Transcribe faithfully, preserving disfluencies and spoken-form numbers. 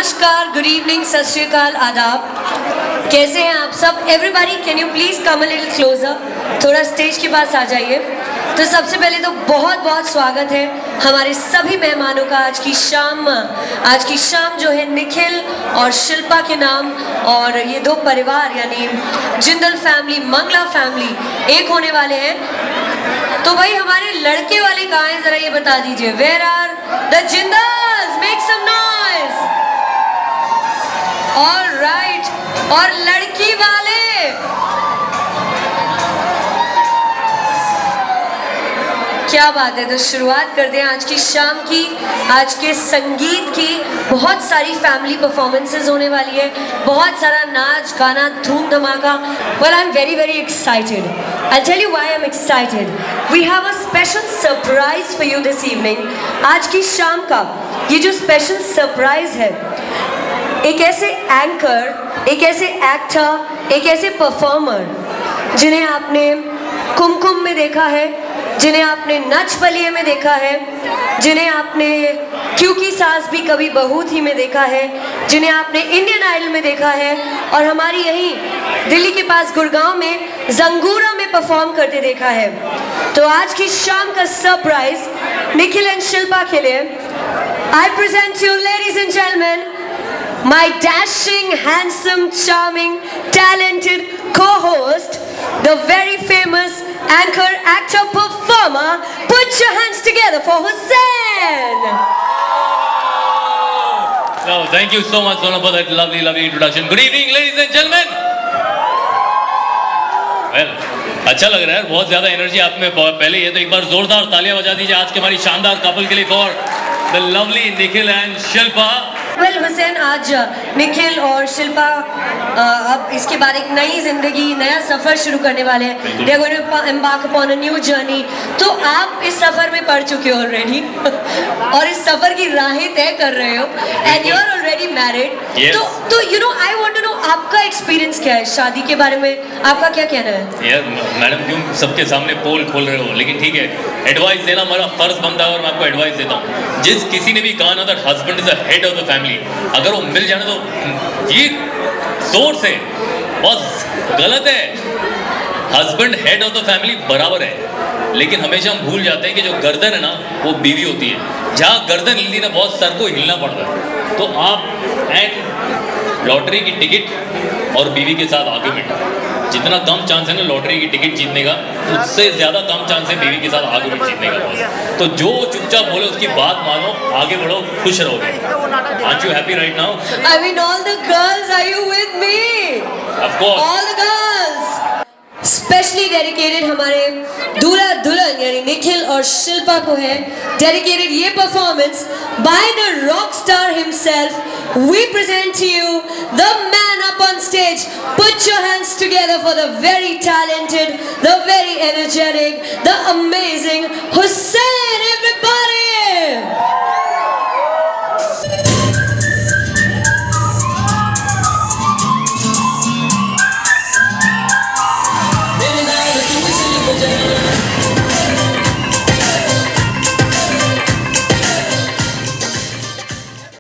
नमस्कार, good evening, सत श्री अकाल, आदाब। कैसे हैं आप सब? Everybody can you please come a little closer, थोड़ा स्टेज के पास आ जाइए। तो सबसे पहले तो बहुत बहुत स्वागत है हमारे सभी मेहमानों का आज की शाम। आज की शाम जो है निखिल और शिल्पा के नाम, और ये दो परिवार यानी जिंदल फैमिली, मंगला फैमिली एक होने वाले हैं। तो भाई हमारे लड़के वाले कहाँ हैं, जरा ये बता दीजिए। Where are the Jindals? Make some noise. Alright, और लड़की वाले क्या बात है। तो शुरुआत कर दें आज की शाम की, आज के संगीत की। बहुत सारी फैमिली परफॉर्मेंसेस होने वाली है, बहुत सारा नाच गाना, धूम धमाका। Well, I am very very excited. I'll tell you why I'm excited. We have a special surprise for you this evening. आज की शाम का ये जो स्पेशल सरप्राइज है, एक ऐसे एंकर, एक ऐसे एक्टर, एक ऐसे परफॉर्मर जिन्हें आपने कुमकुम में देखा है, जिन्हें आपने नच बलिए में देखा है, जिन्हें आपने क्योंकि सास भी कभी बहू थी में देखा है, जिन्हें आपने इंडियन आइडल में देखा है, और हमारी यहीं दिल्ली के पास गुड़गांव में जंगूरा में परफॉर्म करते देखा है। तो आज की शाम का सरप्राइज निखिल एंड शिल्पा के लिए I present you, ladies and gentleman, my dashing, handsome, charming, talented co-host, the very famous anchor, actor, performer. Put your hands together for Hussain. No, thank you so much, Sona, for that lovely, lovely introduction. Good evening, ladies and gentlemen. Well, अच्छा लग रहा है, बहुत ज़्यादा energy आप में पहले ये, तो एक बार जोरदार तालियां बजा दीजिए आज के हमारी शानदार कपल के लिए for the lovely Nikhil and Shilpa. Well Hussain, आज निखिल और शिल्पा अब इसके बाद एक नई जिंदगी, नया सफर शुरू करने वाले हैं। They are going to embark upon a new journey. तो आप इस सफर में पड़ चुके हो ऑलरेडी और इस सफर की राहें तय कर रहे हो, and you are already married. तो तो you know I want to know आपका एक्सपीरियंस क्या है शादी के बारे में, आपका क्या कहना है? यार मैडम, क्यों सबके सामने पोल खोल रहे हो? लेकिन ठीक है, एडवाइस देना हमारा फर्ज बनता है और मैं आपको एडवाइस देता हूँ। जिस किसी ने भी कहा ना that husband is the head of the family, अगर वो मिल जाए तो ये सोर्स है, बहुत गलत है। Husband head of the family बराबर है, लेकिन हमेशा हम भूल जाते हैं कि जो गर्दन है ना वो बीवी होती है। जहाँ गर्दन हिलती है ना, बहुत सर को हिलना पड़ता है। तो आप एंड लॉटरी की टिकट और बीवी के साथ आर्गुमेंट, जितना कम चांस है ना लॉटरी की टिकट जीतने का, उससे ज़्यादा कम चांस है बीवी के साथ आर्गुमेंट जीतने का। तो जो चुपचाप बोले उसकी बात मानो, आगे बढ़ो, खुश रहोगे। Aren't you happy right now? I mean, all the girls, are you with me? Of course. All the girls. Specially dedicated हमारे दूल्हा दुल्हन यानी निखिल और शिल्पा को है डेडिकेटेड ये performance by the rock star himself. We present you the man up on stage. Put your hands together for the very talented, the very energetic, the amazing